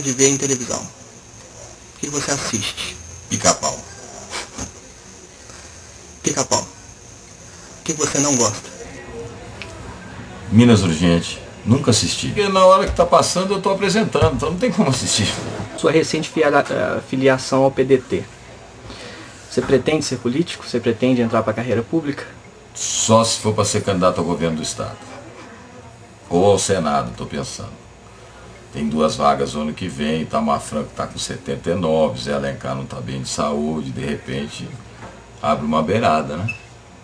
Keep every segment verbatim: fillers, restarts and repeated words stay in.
de ver em televisão? O que você assiste? Pica-pau. Pica-pau. O que você não gosta? Minas Urgente. Nunca assisti. Porque na hora que tá passando eu tô apresentando, então não tem como assistir. Sua recente filiação ao P D T. Você pretende ser político? Você pretende entrar para a carreira pública? Só se for para ser candidato ao governo do estado. Ou ao Senado, estou pensando. Tem duas vagas no ano que vem, Itamar Franco está com setenta e nove, Zé Alencar não está bem de saúde, de repente abre uma beirada, né?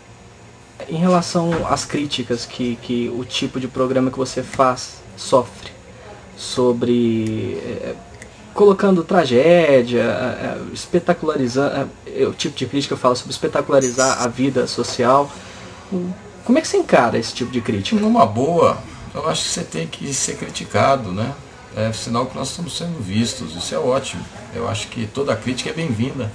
Em relação às críticas que, que o tipo de programa que você faz sofre, sobre... É, colocando tragédia, espetacularizando, é, o tipo de crítica eu falo sobre espetacularizar a vida social. Como é que você encara esse tipo de crítica? Numa boa, eu acho que você tem que ser criticado, né? É sinal que nós estamos sendo vistos, isso é ótimo. Eu acho que toda crítica é bem-vinda.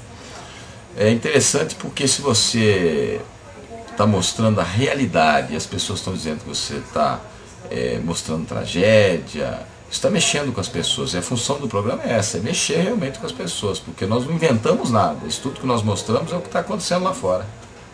É interessante porque se você está mostrando a realidade e as pessoas estão dizendo que você está é, mostrando tragédia, está mexendo com as pessoas. E a função do programa é essa, é mexer realmente com as pessoas, porque nós não inventamos nada. Isso tudo que nós mostramos é o que está acontecendo lá fora.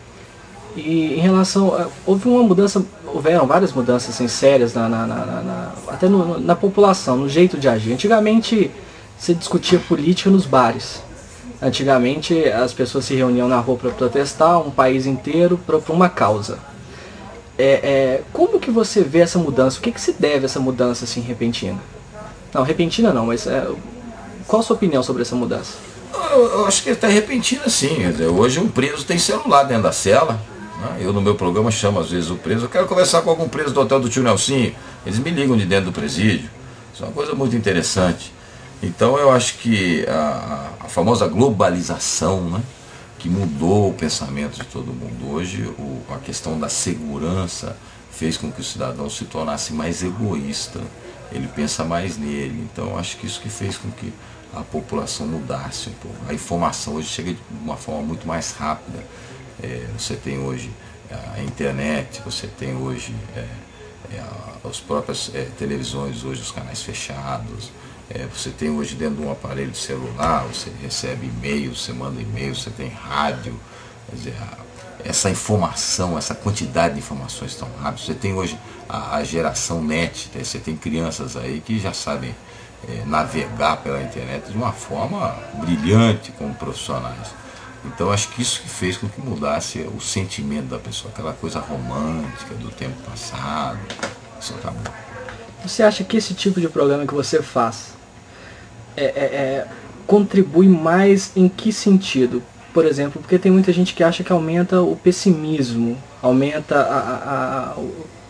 E em relação, a, houve uma mudança, houveram várias mudanças assim, sérias na, na, na, na, até no, na população, no jeito de agir. Antigamente se discutia política nos bares. Antigamente as pessoas se reuniam na rua para protestar, um país inteiro para uma causa. É, é, como que você vê essa mudança? O que, que se deve a essa mudança assim repentina? Não, repentina não, mas é, qual a sua opinião sobre essa mudança? Eu, eu acho que está repentina sim. Quer dizer, hoje um preso tem celular dentro da cela. Né? Eu no meu programa chamo às vezes o preso, eu quero conversar com algum preso do hotel do Tio Nelsinho. Eles me ligam de dentro do presídio. Isso é uma coisa muito interessante. Então eu acho que a, a famosa globalização, né, que mudou o pensamento de todo mundo. Hoje o, a questão da segurança fez com que o cidadão se tornasse mais egoísta, ele pensa mais nele. Então eu acho que isso que fez com que a população mudasse um pouco. A informação hoje chega de uma forma muito mais rápida. É, você tem hoje a internet, você tem hoje é, é, as próprias é, televisões, hoje os canais fechados. É, você tem hoje dentro de um aparelho de celular, você recebe e-mail, você manda e-mail, você tem rádio. Quer dizer, a, essa informação, essa quantidade de informações tão rápidas. Você tem hoje a, a geração net, né? Você tem crianças aí que já sabem é, navegar pela internet de uma forma brilhante como profissionais. Então acho que isso que fez com que mudasse o sentimento da pessoa, aquela coisa romântica do tempo passado. Isso acabou. Você acha que esse tipo de programa que você faz é, é, é, contribui mais em que sentido? Por exemplo, porque tem muita gente que acha que aumenta o pessimismo, aumenta a... a, a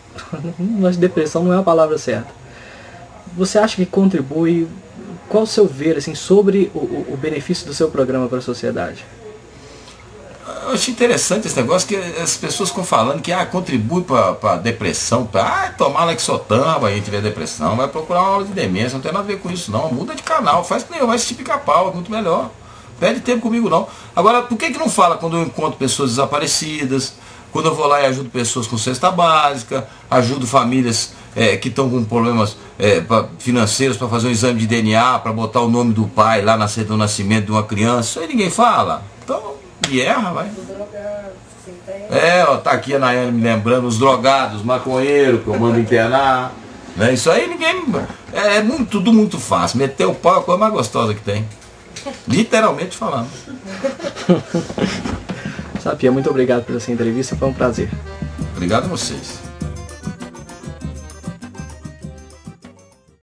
mas depressão não é a palavra certa. Você acha que contribui? Qual o seu ver assim, sobre o, o benefício do seu programa para a sociedade? Eu achei interessante esse negócio que as pessoas ficam falando que ah, contribui para a depressão, para ah, tomar Lexotan, vai tiver depressão, vai procurar uma aula de demência, não tem nada a ver com isso não, muda de canal, faz que nem eu, vai assistir Pica-Pau, é muito melhor, perde tempo comigo não. Agora, por que que não fala quando eu encontro pessoas desaparecidas, quando eu vou lá e ajudo pessoas com cesta básica, ajudo famílias é, que estão com problemas é, pra, financeiros para fazer um exame de D N A, para botar o nome do pai lá na certidão de nascimento de uma criança, isso aí ninguém fala, então... E erra, vai. É, ó, tá aqui a Nayane me lembrando, os drogados, os maconheiros que eu mando internar. Né? Isso aí ninguém. É, é muito, tudo muito fácil. Meter o pau é a coisa mais gostosa que tem. Literalmente falando. Sapia, muito obrigado pela sua entrevista, foi um prazer. Obrigado a vocês.